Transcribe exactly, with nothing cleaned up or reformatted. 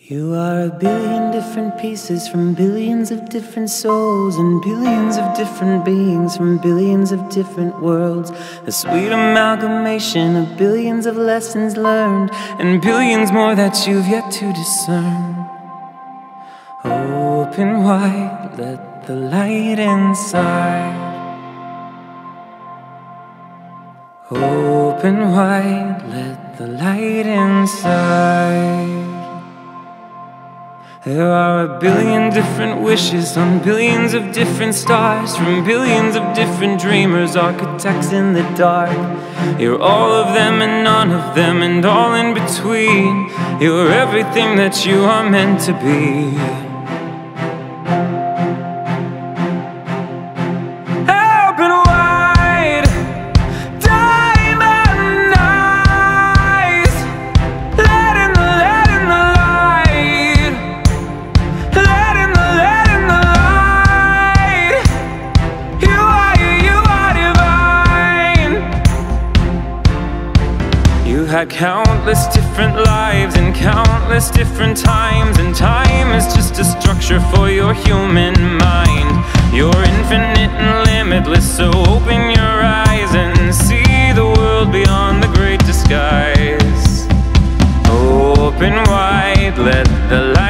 You are a billion different pieces from billions of different souls, and billions of different beings from billions of different worlds. A sweet amalgamation of billions of lessons learned, and billions more that you've yet to discern. Open wide, let the light inside. Open wide, let the light inside. There are a billion different wishes on billions of different stars, from billions of different dreamers, architects in the dark. You're all of them and none of them and all in between. You're everything that you are meant to be. You had countless different lives and countless different times, and time is just a structure for your human mind. You're infinite and limitless, so open your eyes and see the world beyond the great disguise. Open wide, let the light